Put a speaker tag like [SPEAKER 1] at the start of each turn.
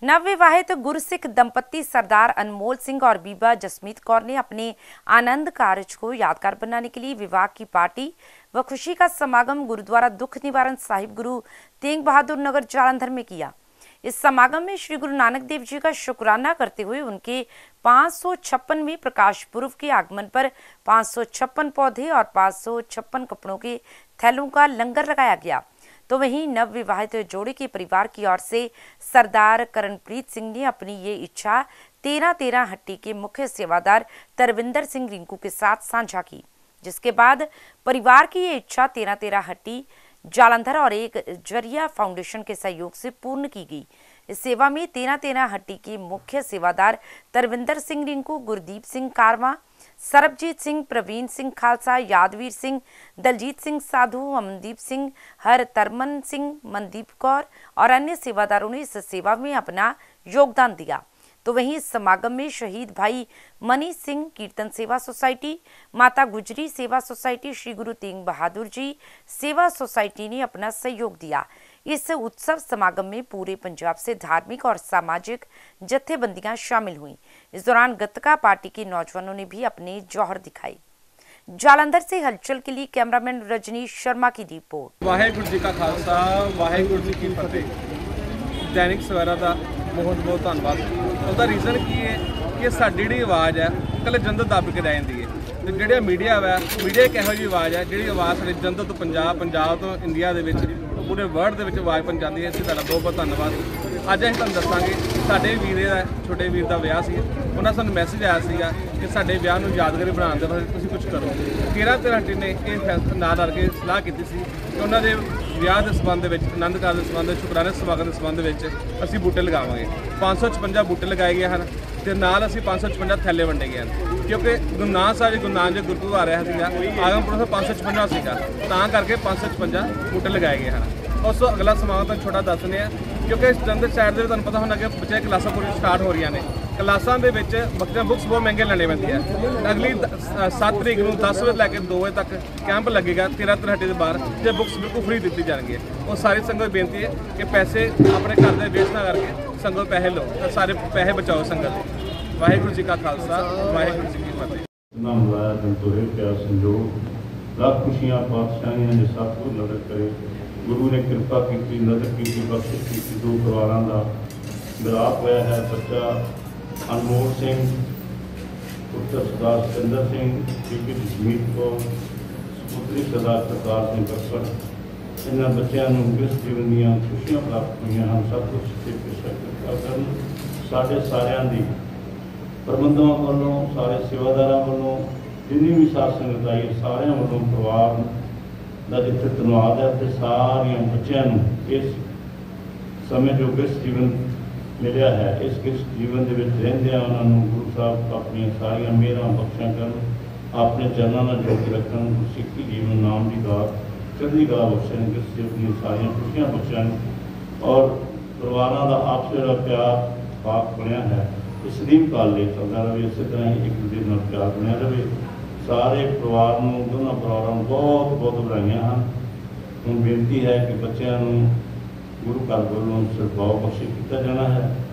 [SPEAKER 1] नवविवाहित गुरसिख दंपत्ति सरदार अनमोल सिंह और बीबा जसमीत कौर ने अपने आनंद कार्य को यादगार बनाने के लिए विवाह की पार्टी व खुशी का समागम गुरुद्वारा दुख निवारण साहिब गुरु तेग बहादुर नगर जालंधर में किया। इस समागम में श्री गुरु नानक देव जी का शुक्राना करते हुए उनके 556वें प्रकाश पुर्व के आगमन पर 556 पौधे और 556 कपड़ों के थैलों का लंगर लगाया गया। तो वहीं नवविवाहित जोड़े के परिवार की ओर से सरदार करणप्रीत सिंह ने अपनी ये इच्छा 13-13 हट्टी के मुख्य सेवादार तरविंदर सिंह रिंकू के साथ साझा की, जिसके बाद परिवार की ये इच्छा 13-13 हट्टी जालंधर और एक जरिया फाउंडेशन के सहयोग से पूर्ण की गई। इस सेवा में 13-13 हट्टी के मुख्य सेवादार तरविंदर सिंह रिंकू, गुरदीप सिंह कारवा, सरबजीत सिंह, प्रवीण सिंह खालसा, यादवीर सिंह, दलजीत सिंह साधु, अमनदीप सिंह, हरतरमन सिंह, मनदीप कौर और अन्य सेवादारों ने इस सेवा में अपना योगदान दिया। तो वहीं इस समागम में शहीद भाई मनीष सिंह कीर्तन सेवा सोसाइटी, माता गुजरी सेवा सोसाइटी, श्री गुरु तेग बहादुर जी सेवा सोसाइटी ने अपना सहयोग दिया। इस उत्सव समागम में पूरे पंजाब से धार्मिक और सामाजिक जत्थेबंदियां शामिल हुईं। इस दौरान गतका पार्टी के नौजवानों ने भी अपने जौहर दिखाई। जालंधर से हलचल के लिए कैमरामैन रजनीश शर्मा की रिपोर्ट।
[SPEAKER 2] वाहेगुरु जी का खालसा, वाहेगुरु जी की फतेह। दैनिक सवेरा का बहुत बहुत धन्यवाद। उसका रीज़न की है कि साडी जी आवाज़ है कल जंदर दब के रह जाती है। तो जो मीडिया है, मीडिया एक यहो जी आवाज़ है जी आवाज़ साढ़े जंदर तो पंजाब तो इंडिया के पूरे वर्ल्ड के आवाज़ पहुँचाती है। इस बहुत बहुत धन्यवाद। अज अं तुहानूं दसांगे साडे वीर दा छोटे वीर का विआह सी, उन्होंने सानूं मैसेज आया सीगा कि साडे विआह नूं यादगारी बनाउण दे वास्ते तुसीं कुछ करो। 13 हट्टी ने ये फैसला नाल रल के सलाह की सी कि उन्होंने विआह के संबंध में, आनंद कार के संबंध, शुकराने समागम के संबंध में असीं बूटे लगावांगे। 556 बूटे लगाए गए हैं ते नाल असीं 556 थैले वंडे गए हैं, क्योंकि गुरु नानक साहब जी गुरु नानक गुरपुरब आ रहा सीगा, आगम पुरब 556 सीगा, तां करके 556 बूटे लगाए गए हैं। उस तो अगला समागम तो छोटा दसने हैं, क्योंकि इस जंदर साइड से तुहानूं पता होना कि बच्चे क्लासां पूरी स्टार्ट हो रही हैं। क्लासां दे विच बच्चों बुक्स बहुत महंगे लेने पैंदी है। अगली 7 तरीक को 10 बजे लैके 2 बजे तक कैंप लगेगा 13 हट्टी के बाहर, जो बुक्स बिल्कुल फ्री दी जाएंगी। और सारी संगत बेनती है कि पैसे अपने घर में वेस्ट ना करके संगत पैसे लो, तो सारे पैसे बचाओ संगत। वाहेगुरु जी का खालसा, वाहेगुरु जी की फतेह।
[SPEAKER 3] नाम लाया संतोहे प्यार संजोग लाख खुशियाँ पातशाहियाँ ने सतगुरु नजर करे। गुरु ने कृपा की नजर की बख्शिश की। दो परिवारों का मिलाप होया है। बच्चा अनमोल सिंह पुत्र सरदार सतिंदर सिंह, बीबी जसमीत कौर, पुत्री सरदार करतार सिंह कक्कड़। इन्होंने बच्चों को गृहस्थ जीवन दीयां खुशियां प्राप्त हुई हैं। सब कुछ कृपा करन साढ़े सारियां दी प्रबंधकों वालों, सारे सेवादारों वालों, जिन्नी भी साथ संगत आई सारे वालों परिवार का जिथे धन्यवाद है। तो सारिया बच्चों इस समय जो गृहस्थ जीवन मिलया है, इस गृहस्थ जीवन के रहंदियां उन्होंने गुरु साहब अपनी सारिया मेहरां बख्शां कर अपने चरणों में जोड़ के रखन। सिक्खी जीवन नाम की गात चढ़दी कला बख्शन, गृहस्थ जीवन दी सारिया खुशियां बख्शन और परिवारों का आपस का प्यार पाक बनया है। इस सदीम काल ले चलता रहे, इस तरह ही एक दूसरे में प्यार बनया रहे। सारे परिवार को, दोनों परिवारों को बहुत बहुत बधाइयां हैं। हुण बेनती है कि बच्चों को गुरु घर वालों सद्भाव बख्शिश किया जाना है।